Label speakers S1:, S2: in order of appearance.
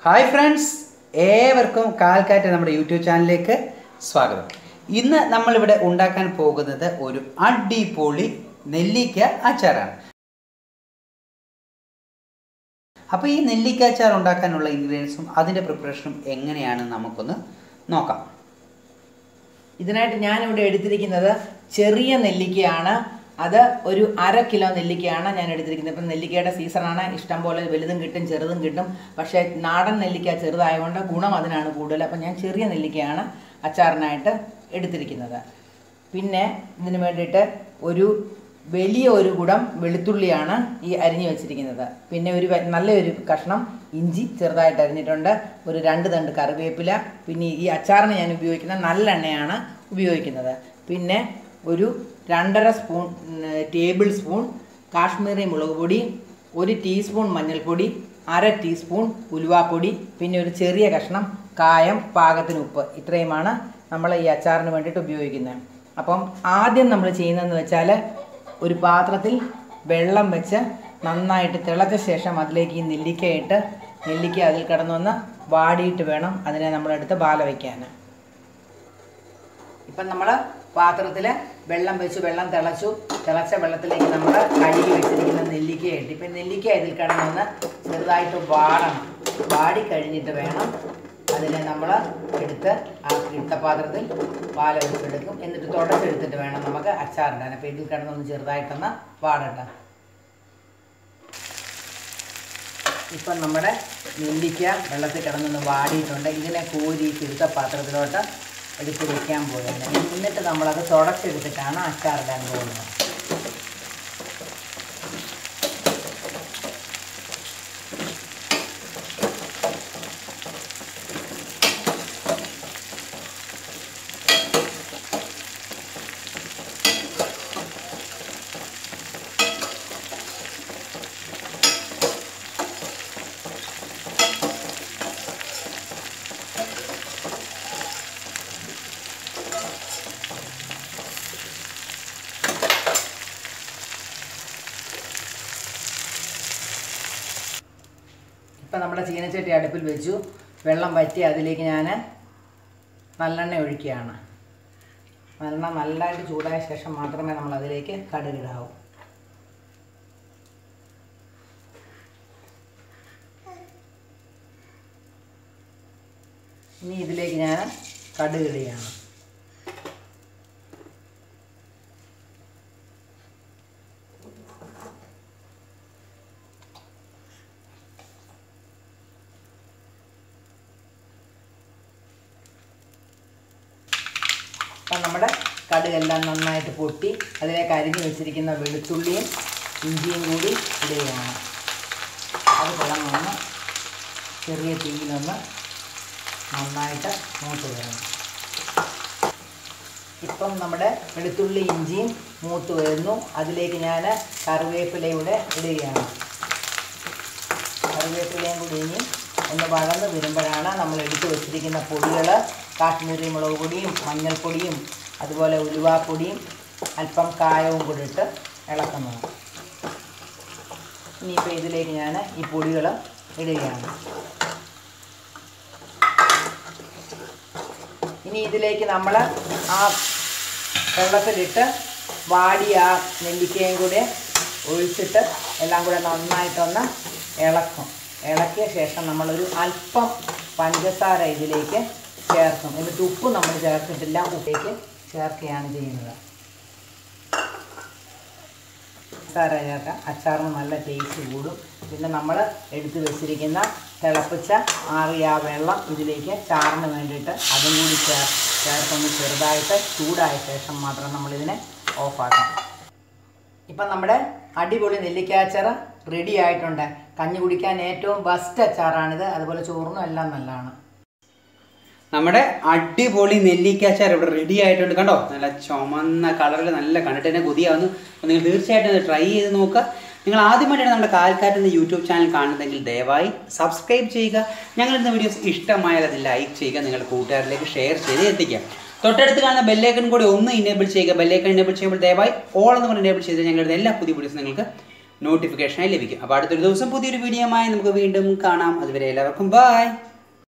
S1: Hi friends, ഏവർക്കും കാൽക്കാറ്റ് നമ്മുടെ YouTube ചാനലിലേക്ക് സ്വാഗതം. ഇന്ന് നമ്മളിവിടെ ഉണ്ടാക്കാൻ പോകുന്നത് ഒരു അടിപൊളി നെല്ലിക്ക അച്ചാറാണ്. അപ്പോൾ ഈ നെല്ലിക്ക അച്ചാർ ഉണ്ടാക്കാനുള്ള ഇൻഗ്രീഡിയൻസും അതിൻ്റെ പ്രിപ്പറേഷനും എങ്ങനെയാണെന്ന് നമുക്കൊന്ന് നോക്കാം.
S2: ഇതിനായിട്ട് ഞാനിവിടെ എടുത്തിരിക്കുന്നത് ചെറിയ നെല്ലിക്കയാണ്. അത് ഒരു 1/2 കിലോ നെല്ലിക്കയാണ് ഞാൻ എടുത്തിരിക്കുന്നത്. ഇപ്പം നെല്ലിക്കയുടെ സീസണാണ്, ഇഷ്ടംപോലെ വലുതും കിട്ടും ചെറുതും കിട്ടും. പക്ഷേ നാടൻ നെല്ലിക്ക ചെറുതായതുകൊണ്ട് ഗുണം അതിനാണ് കൂടുതൽ. അപ്പം ഞാൻ ചെറിയ നെല്ലിക്കയാണ് അച്ചാറിനായിട്ട് എടുത്തിരിക്കുന്നത്. പിന്നെ ഇതിന് വേണ്ടിയിട്ട് വലിയ ഒരു കുടം വെളുത്തുള്ളിയാണ് ഈ അരിഞ്ഞു വെച്ചിരിക്കുന്നത്. പിന്നെ നല്ലൊരു കഷ്ണം ഇഞ്ചി ചെറുതായിട്ട് അരിഞ്ഞിട്ടുണ്ട്. 2 തണ്ട് കറിവേപ്പില. പിന്നെ ഈ അച്ചാറിന് ഞാൻ ഉപയോഗിക്കുന്ന നല്ലെണ്ണയാണ് ഉപയോഗിക്കുന്നത്. പിന്നെ 2.5 ടേബിൾ സ്പൂൺ കാശ്മീരി മുളക് പൊടി, 1 ടീസ്പൂൺ മഞ്ഞൾപ്പൊടി, 1/2 ടീസ്പൂൺ ഉലുവാപ്പൊടി, പിന്നെ ഒരു ചെറിയ കഷ്ണം കായം, പാകത്തിന് ഉപ്പ്. ഇത്രയുമാണ് നമ്മൾ ഈ അച്ചാറിന് വേണ്ടിയിട്ട് ഉപയോഗിക്കുന്നത്. അപ്പം ആദ്യം നമ്മൾ ചെയ്യുന്നതെന്ന് വെച്ചാൽ ഒരു പാത്രത്തിൽ വെള്ളം വെച്ച് നന്നായിട്ട് തിളച്ച ശേഷം അതിലേക്ക് ഈ നെല്ലിക്ക അതിൽ കിടന്നൊന്ന് വാടിയിട്ട് വേണം അതിനെ നമ്മളെടുത്ത് ബാല വയ്ക്കാൻ. ഇപ്പം നമ്മൾ പാത്രത്തിൽ വെള്ളം വെച്ച് വെള്ളം തിളച്ച വെള്ളത്തിലേക്ക് നമ്മൾ കഴുകി വെച്ചിരിക്കുന്ന നെല്ലിക്ക ഇട്ട് ഇപ്പം നെല്ലിക്ക ഇതിൽ കിടന്നൊന്ന് ചെറുതായിട്ട് വാടിക്കഴിഞ്ഞിട്ട് വേണം അതിനെ നമ്മൾ എടുത്ത് ആ ഇട്ട പാത്രത്തിൽ പാല വെച്ചെടുക്കും. എന്നിട്ട് തുടച്ചെടുത്തിട്ട് വേണം നമുക്ക് അച്ചാറിടാൻ. അപ്പോൾ ഇതിൽ കിടന്നൊന്ന് ചെറുതായിട്ടൊന്ന് വാടട്ടെ. ഇപ്പം നമ്മുടെ നെല്ലിക്ക വെള്ളത്തിൽ കിടന്നൊന്ന് വാടിയിട്ടുണ്ട്. ഇതിനെ കോരി ചുരുത്ത പാത്രത്തിലോട്ട് എടുത്ത് വയ്ക്കാൻ പോകുന്നത്. എന്നിട്ട് നമ്മളത് തുടച്ചെടുത്തിട്ടാണ് അച്ചാറിടാൻ പോകുന്നത്. ഇപ്പം നമ്മുടെ ചീനച്ചട്ടി അടുപ്പിൽ വെച്ചു. വെള്ളം വറ്റി അതിലേക്ക് ഞാൻ നല്ലെണ്ണ ഒഴിക്കുകയാണ്. നല്ലെണ്ണ നല്ലതായിട്ട് ചൂടായ ശേഷം മാത്രമേ നമ്മൾ അതിലേക്ക് കടുകിടാവൂ. ഇനി ഇതിലേക്ക് ഞാൻ കടുകിടുകയാണ്. അപ്പം നമ്മുടെ കടുകെല്ലാം നന്നായിട്ട് പൊട്ടി അതിലേക്ക് അരിഞ്ഞു വെച്ചിരിക്കുന്ന വെളുത്തുള്ളിയും ഇഞ്ചിയും കൂടി ഇടുകയാണ്. അത് കിടന്നൊന്ന് ചെറിയ തീയിലൊന്ന് നന്നായിട്ട് മൂത്ത് വരണം. ഇപ്പം നമ്മുടെ വെളുത്തുള്ളി ഇഞ്ചിയും മൂത്ത് വരുന്നു. അതിലേക്ക് ഞാൻ കറിവേപ്പിലയൂടെ ഇടുകയാണ്. കറിവേപ്പിലയും കൂടി ഇനി ഒന്ന് വഴന്ന് വരുമ്പോഴാണ് നമ്മൾ എടുത്തു വെച്ചിരിക്കുന്ന പൊടികൾ, കാശ്മീരി മുളക് പൊടിയും മഞ്ഞൾപ്പൊടിയും അതുപോലെ ഉലുവാപ്പൊടിയും അല്പം കായവും കൂടി ഇട്ട് ഇളക്കുന്നത്. ഇനിയിപ്പോൾ ഇതിലേക്ക് ഞാൻ ഈ പൊടികൾ ഇടുകയാണ്. ഇനി ഇതിലേക്ക് നമ്മൾ ആ വെള്ളത്തിലിട്ട് വാടിയ ആ നെല്ലിക്കയും കൂടി ഒഴിച്ചിട്ട് എല്ലാം കൂടെ നന്നായിട്ടൊന്ന് ഇളക്കിയ ശേഷം നമ്മളൊരു അല്പം പഞ്ചസാര ഇതിലേക്ക് ചേർക്കും. എന്നിട്ട് ഉപ്പ് നമ്മൾ ചേർത്തിട്ടില്ല, ഉപ്പിലേക്ക് ചേർക്കുകയാണ് ചെയ്യുന്നത്. പഞ്ചസാര ചേർക്കാം, അച്ചാറിന് നല്ല ടേസ്റ്റ് കൂടും. പിന്നെ നമ്മൾ എടുത്ത് വെച്ചിരിക്കുന്ന തിളപ്പിച്ച ആറിയ ആ വെള്ളം ഇതിലേക്ക് ചാറിന് വേണ്ടിയിട്ട് അതും കൂടി ചേർത്തൊന്ന് ചെറുതായിട്ട് ചൂടായ ശേഷം മാത്രം നമ്മളിതിനെ ഓഫാക്കാം. ഇപ്പം നമ്മുടെ അടിപൊളി നെല്ലിക്ക അച്ചാർ റെഡി ആയിട്ടുണ്ട്. കഞ്ഞി കുടിക്കാൻ ഏറ്റവും ബെസ്റ്റ് അച്ചാറാണിത്. അതുപോലെ ചോറിനും എല്ലാം നല്ലതാണ്.
S1: നമ്മുടെ അടിപൊളി നെല്ലിക്ക അച്ചാർ ഇവിടെ റെഡി ആയിട്ടുണ്ട്. കണ്ടോ, നല്ല ചുമന്ന കളറിൽ നല്ല കണ്ടിട്ട് തന്നെ കൊതിയാവുന്നു. അപ്പോൾ നിങ്ങൾ തീർച്ചയായിട്ടും ട്രൈ ചെയ്ത് നോക്കുക. നിങ്ങൾ ആദ്യമായിട്ടാണ് നമ്മുടെ കാൽക്കാറ്റ് എന്ന യൂട്യൂബ് ചാനൽ കാണുന്നതെങ്കിൽ ദയവായി സബ്സ്ക്രൈബ് ചെയ്യുക. ഞങ്ങളിടുന്ന വീഡിയോസ് ഇഷ്ടമായാൽ അത് ലൈക്ക് ചെയ്യുക, നിങ്ങളുടെ കൂട്ടുകാരിലേക്ക് ഷെയർ ചെയ്ത് എത്തിക്കുക. തൊട്ടടുത്ത് കാണുന്ന ബെല്ലൈക്കൺ കൂടി ഒന്ന് ഇനേബിൾ ചെയ്യുക. ബെല്ലൈക്കൺ ഇനേബിൾ ചെയ്യുമ്പോൾ ദയവായി ഓൾ എന്ന് പറഞ്ഞ് ഇനേബിൾ ചെയ്ത് ഞങ്ങളുടെ എല്ലാ പുതിയ വീഡിയോസ് നിങ്ങൾക്ക് നോട്ടിഫിക്കേഷനായി ലഭിക്കും. അപ്പോൾ അടുത്തൊരു ദിവസം പുതിയൊരു വീഡിയോയുമായി നമുക്ക് വീണ്ടും കാണാം. അതുവരെ എല്ലാവർക്കും ബൈ.